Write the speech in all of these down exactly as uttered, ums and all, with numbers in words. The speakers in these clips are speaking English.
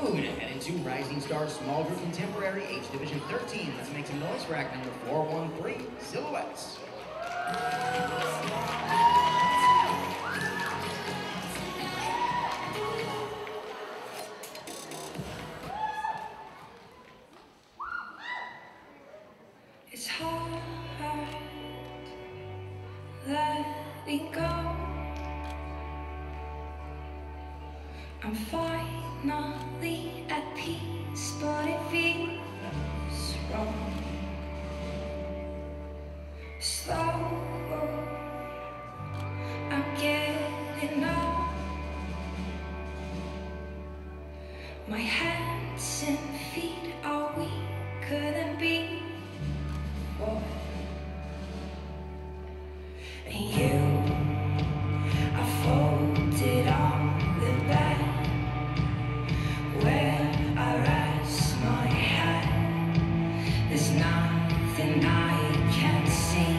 Mood, headed to Rising Star Small Group Contemporary, Age Division thirteen. Let's make some noise for act number four one three, Silhouettes. It's hard letting go. I'm finally at peace, but it feels wrong. Slow, I'm getting up. My hands and feet are weaker than before. And you, I folded on the bed where I rest my head. There's nothing I can see.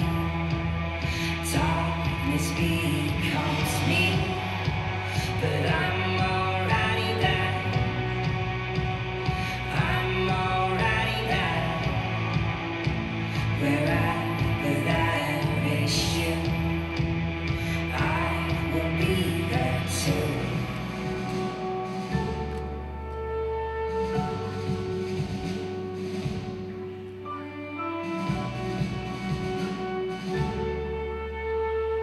Darkness becomes me, but I'm already there. I'm already there. Wherever there is you, I will be there too.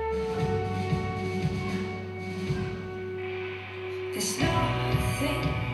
There's nothing